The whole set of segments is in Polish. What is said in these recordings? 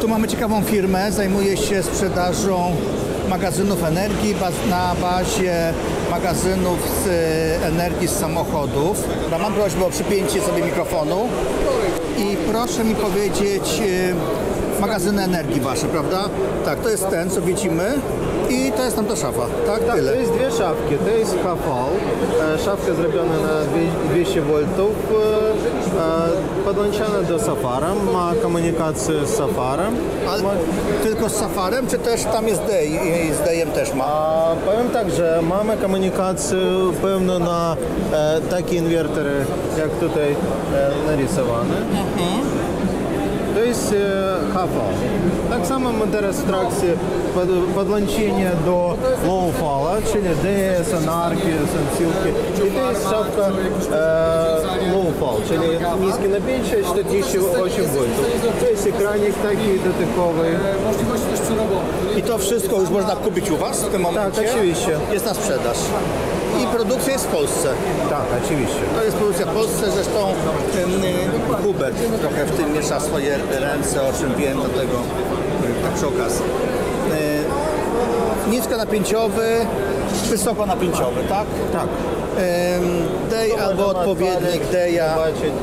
Tu mamy ciekawą firmę, zajmuje się sprzedażą magazynów energii na bazie magazynów z energii z samochodów. Mam prośbę o przypięcie sobie mikrofonu i proszę mi powiedzieć magazyny energii wasze, prawda? Tak, to jest ten, co widzimy i to jest tamta szafa, tak? Tak, tyle. to jest dwie szafki, to jest HV, szafka zrobiona na 200 V, podłączona do Safara, ma komunikację z Safarem. Ale tylko z Safarem, czy też tam jest DEI i z DEI-em też ma? Powiem tak, że mamy komunikację pewną na takie inwertory, jak tutaj narysowane. To jest HV. Tak samo my teraz w trakcie podłączenia do low fala, czyli DS, anarki, sensiłki. I to jest szafka low fall, czyli niskie napięcie 48 V. To jest ekranik taki dotykowy. I to wszystko już można kupić u was w tym momencie? Tak, oczywiście. Jest na sprzedaż. I produkcja jest w Polsce. Tak, oczywiście. To jest produkcja w Polsce, zresztą Hubert trochę w tym miesza swoje ręce, o czym wiem, dlatego tak przy okazji. Niskonapięciowy, wysokonapięciowy, tak? Tak. DEI albo odpowiednik DEI-a.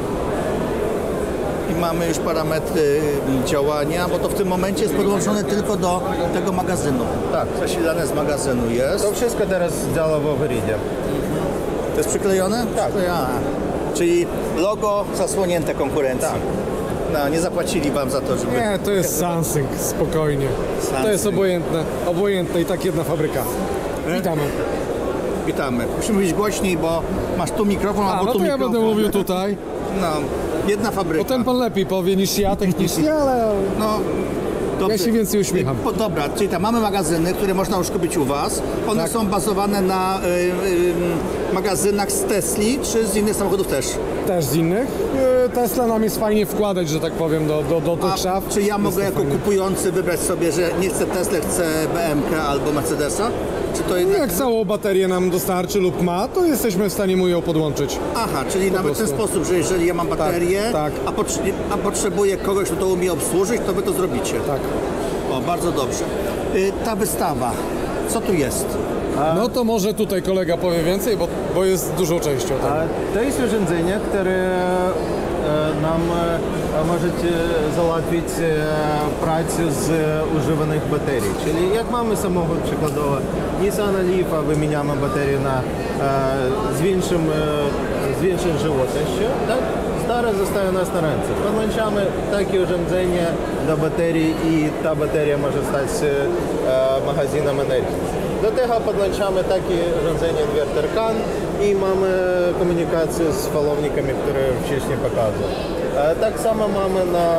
I mamy już parametry działania, bo to w tym momencie jest podłączone tylko do tego magazynu. Tak. Zasilane z magazynu jest. To wszystko teraz działa w Overidzie. To jest przyklejone? Tak. Czyli logo zasłonięte konkurencji. Tak. No, nie zapłacili wam za to, żeby... Nie, to jest Samsung, spokojnie. To jest obojętne i tak jedna fabryka. Witamy. Witamy. Musimy mówić głośniej, bo masz tu mikrofon, albo no tu to ja mikrofon. będę mówił tutaj. No, jedna fabryka. Bo ten pan lepiej powie niż ja, technicznie, ale No, dobrze. ja się więcej uśmiecham. Dobra, czyli tam mamy magazyny, które można już kupić u was. One Tak. są bazowane na magazynach z Tesli, czy z innych samochodów też? Też z innych. Tesla nam jest fajnie wkładać, że tak powiem, do tych szaf. Czy ja Jest mogę to jako fajne. kupujący wybrać sobie, że nie chcę Tesla, chcę BMK albo Mercedesa? Czy to jednak... Jak całą baterię nam dostarczy lub ma, to jesteśmy w stanie mu ją podłączyć. Aha, czyli nawet w ten prostu. sposób, że jeżeli ja mam baterię, tak. a potrzebuję kogoś, kto to umie obsłużyć, to wy to zrobicie. Tak. O, bardzo dobrze. Ta wystawa, co tu jest? No to może tutaj kolega powie więcej, bo jest dużą częścią. Tak. To jest urządzenie, które nam możecie załatwić pracę z używanych baterii. Czyli jak mamy samochód przykładowo Nissan Leafa, wymieniamy baterię na z większym żywotnością, tak? Stare zostaje u nas na ręce. Podłączamy takie urządzenie do baterii i ta bateria może stać magazynem energii. Do tego podłączamy takie urządzenie inwerter CAN i mamy komunikację z falownikami, które wcześniej pokazał. Tak samo mamy na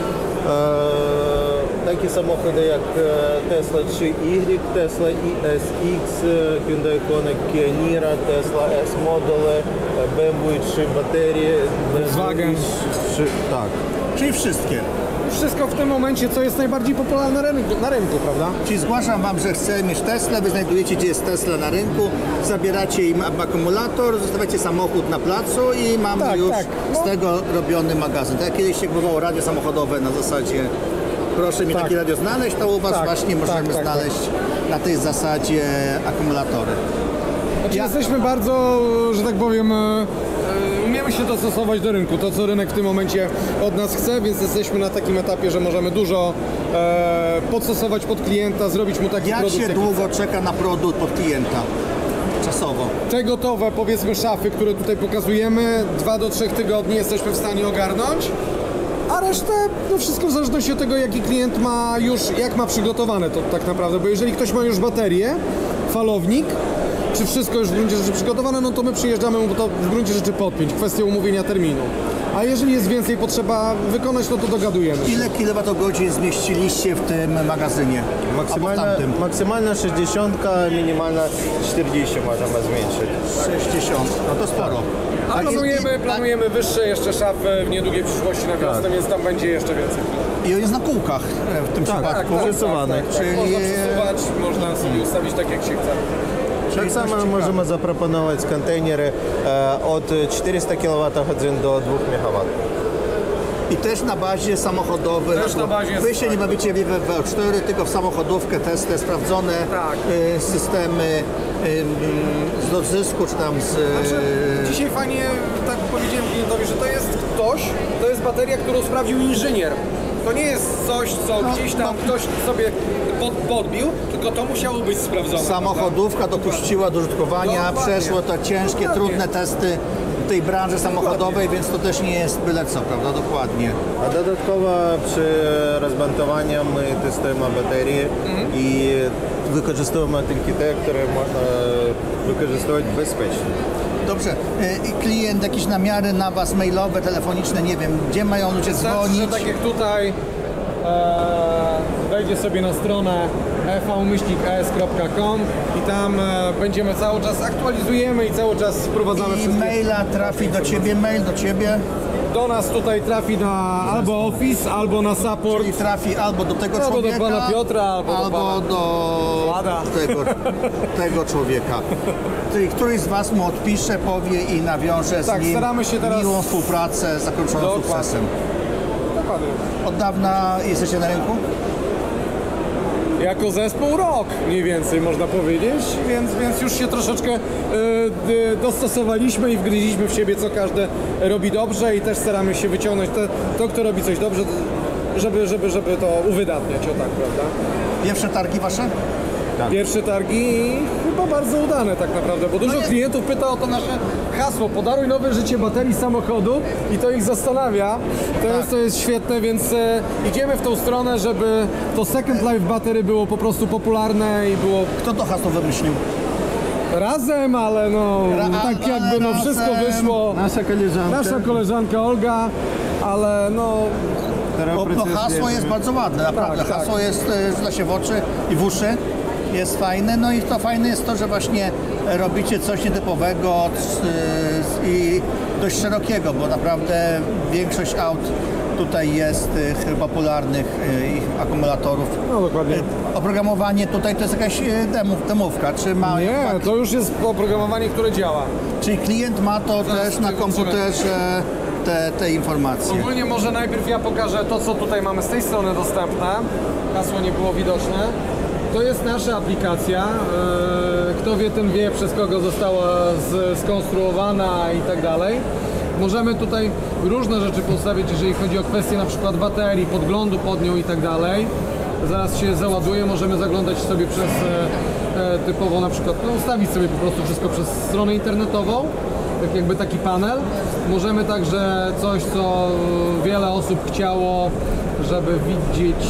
takie samochody jak Tesla 3Y, Tesla ESX, Hyundai Kona, Kia Niro, Tesla S modele, BMW 3 baterie, Volkswagen. Tak. Czyli wszystkie. Wszystko w tym momencie, co jest najbardziej popularne na rynku, prawda? Czyli zgłaszam wam, że chcę mieć Tesla, wy znajdujecie, gdzie jest Tesla na rynku, zabieracie im akumulator, zostawiacie samochód na placu i mamy Tak, już tak. z tego robiony magazyn. Tak jak kiedyś się kupowało radio samochodowe na zasadzie proszę mi Tak. takie radio znaleźć, to u was Tak, właśnie możemy tak. znaleźć na tej zasadzie akumulatory. Znaczy jesteśmy bardzo, że tak powiem, umiemy się dostosować do rynku. To, co rynek w tym momencie od nas chce, więc jesteśmy na takim etapie, że możemy dużo podstosować pod klienta, zrobić mu taki Jak produkt. się jaki długo czeka na produkt pod klienta? Czasowo. Te gotowe, powiedzmy, szafy, które tutaj pokazujemy, 2 do 3 tygodni jesteśmy w stanie ogarnąć. A resztę, no wszystko w zależności od tego, jaki klient ma już, jak ma przygotowane to tak naprawdę, bo jeżeli ktoś ma już baterię, falownik, czy wszystko już w gruncie rzeczy przygotowane, no to my przyjeżdżamy mu to w gruncie rzeczy podpiąć, kwestia umówienia terminu. A jeżeli jest więcej potrzeba wykonać, no to dogadujemy. Ile kilowatogodzin zmieściliście w tym magazynie? Maksymalna 60, minimalna 40 możemy zmniejszyć. 60, no to sporo. A planujemy wyższe jeszcze szafy w niedługiej przyszłości na wiosnę, więc tam będzie jeszcze więcej. I on jest na kółkach w tym przypadku. przesuwany. Czyli Można przesuwać, można sobie ustawić tak jak się chce. Tak samo możemy zaproponować kontenery od 400 kWh do 2 MW. I też na bazie samochodowej. Też na bazie Wy się nie bawicie w V4, tylko w samochodówkę, testy sprawdzone, Tak. systemy z odzysku, czy tam z... Dzisiaj fajnie, tak powiedziałem klientowi, że to jest bateria, którą sprawdził inżynier. To nie jest coś, co gdzieś tam ktoś sobie podbił, tylko to musiało być sprawdzone. Samochodówka dopuściła do użytkowania, Dokładnie. przeszło to ciężkie, Dokładnie. trudne testy w tej branży samochodowej, więc to też nie jest byle co, prawda? Dokładnie. A dodatkowo przy rozmontowaniu my testujemy baterie i wykorzystujemy tylko te, które można wykorzystywać bezpiecznie. Dobrze. I klient, jakieś namiary na Was mailowe, telefoniczne, nie wiem, gdzie mają ludzie Wystarczy, że dzwonić? tak jak tutaj wejdzie sobie na stronę ev-es.com i tam będziemy cały czas, aktualizujemy i cały czas wprowadzamy I wszystkie. maila trafi do Ciebie, mail do Ciebie, Do nas tutaj trafi na albo Office, albo na support. czyli trafi albo do tego Albo do człowieka, pana Piotra, albo do do Włada. tego człowieka. Czyli któryś z Was mu odpisze, powie i nawiąże Tak, z nim staramy się teraz- miłą współpracę zakończoną Dokładnie. sukcesem. Dokładnie. Od dawna jesteście na rynku? Jako zespół rok mniej więcej można powiedzieć, więc już się troszeczkę dostosowaliśmy i wgryźliśmy w siebie, co każdy robi dobrze i też staramy się wyciągnąć to kto robi coś dobrze, żeby to uwydatniać, o tak, prawda? Pierwsze targi Wasze? Pierwsze targi chyba bardzo udane tak naprawdę, bo dużo klientów pyta o to nasze hasło, podaruj nowe życie baterii samochodu i to ich zastanawia. To jest świetne, więc idziemy w tą stronę, żeby to Second Life Battery było po prostu popularne i było Kto to hasło wymyślił? razem, ale no tak jakby no wszystko razem. wyszło. Nasza Koleżanka Olga, ale no która Bo pracuje z hasło jest klientami. bardzo ładne, naprawdę. Tak, tak. Hasło jest, rzuca się w oczy i w uszy. Jest fajne, no i to fajne jest to, że właśnie robicie coś nietypowego i dość szerokiego, bo naprawdę większość aut tutaj jest tych popularnych ich akumulatorów. No dokładnie. Oprogramowanie tutaj to jest jakaś demówka, czy ma... nie, to już jest oprogramowanie, które działa. Czyli klient ma to też na tego komputerze te informacje. Ogólnie może najpierw ja pokażę to, co tutaj mamy z tej strony dostępne. Hasło nie było widoczne. To jest nasza aplikacja. Kto wie, ten wie, przez kogo została skonstruowana i tak dalej. Możemy tutaj różne rzeczy postawić, jeżeli chodzi o kwestie na przykład baterii, podglądu pod nią i tak dalej. Zaraz się załaduje, możemy zaglądać sobie przez typowo na przykład, no, ustawić sobie po prostu wszystko przez stronę internetową, tak jakby taki panel. Możemy także coś, co wiele osób chciało, żeby widzieć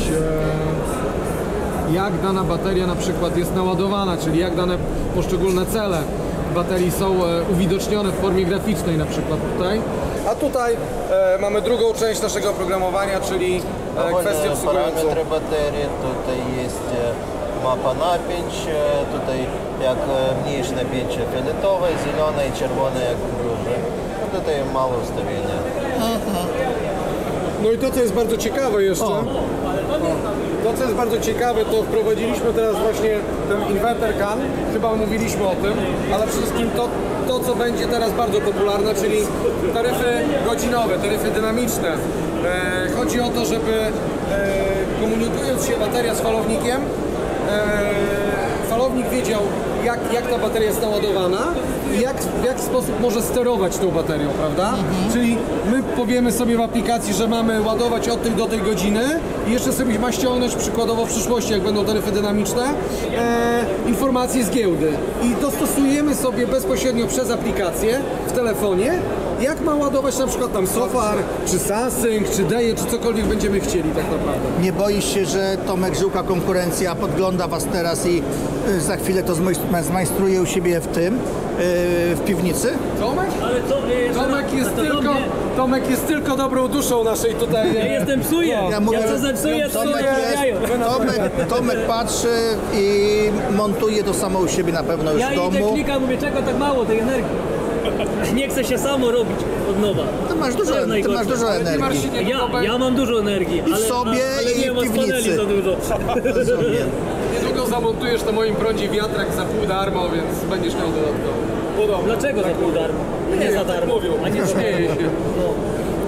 jak dana bateria na przykład jest naładowana, czyli jak dane poszczególne cele baterii są uwidocznione w formie graficznej na przykład tutaj. A tutaj mamy drugą część naszego oprogramowania, czyli kwestię obsługującą. Parametry baterii, tutaj jest mapa napięć, tutaj jak mniejsze napięcie fioletowe, zielone i czerwone jak duże. No tutaj małe ustawienia. No i to, co jest bardzo ciekawe jeszcze, to, co jest bardzo ciekawe, to wprowadziliśmy teraz właśnie ten inverter CAN, chyba mówiliśmy o tym, ale przede wszystkim to, co będzie teraz bardzo popularne, czyli taryfy godzinowe, taryfy dynamiczne. Chodzi o to, żeby komunikując się bateria z falownikiem, falownik wiedział, jak ta bateria jest naładowana i w jaki sposób może sterować tą baterią, prawda? Czyli my powiemy sobie w aplikacji, że mamy ładować od tej do tej godziny i jeszcze sobie ma ściągnąć przykładowo w przyszłości, jak będą taryfy dynamiczne, informacje z giełdy i dostosujemy sobie bezpośrednio przez aplikację w telefonie, jak ma ładować na przykład tam Sofar, czy Samsung, czy Deje, czy cokolwiek będziemy chcieli tak naprawdę. Nie boisz się, że Tomek Żyłka konkurencja podgląda Was teraz i za chwilę to zmajstruje u siebie w tym, w piwnicy? Tomek? Ale co, Tomek jest tylko dobrą duszą naszej tutaj. ja jestem psuję. mówię, Ja co zepsuję, to Tomek, naprawiają. Tomek patrzy i montuje to samo u siebie na pewno już Ja w idę, domu. klikam, mówię, czego tak mało tej energii. Nie chce się samo robić od nowa. Ty masz To jest najgorsze. dużo energii. Ja mam dużo energii, I w sobie, ale i nie w ma piwnicy. paneli za dużo. Niedługo zamontujesz na moim prądzie wiatrak za pół darmo, więc będziesz miał dodatkowo. Podobno. Dlaczego za pół darmo? Nie za darmo. Mówią, A nie za śmieję darmo. się. No.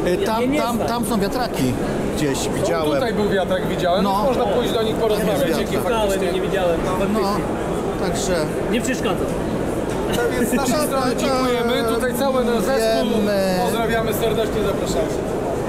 Tam są wiatraki gdzieś, widziałem. Tutaj był wiatrak, widziałem, No. więc można pójść do nich porozmawiać, Jest jakie wiatrak. faktycznie... Nie widziałem, No, faktycznie. także Nie przeszkadza. Więc z naszej strony dziękujemy, tutaj cały nasz zespół, Wiemy. pozdrawiamy serdecznie, zapraszamy.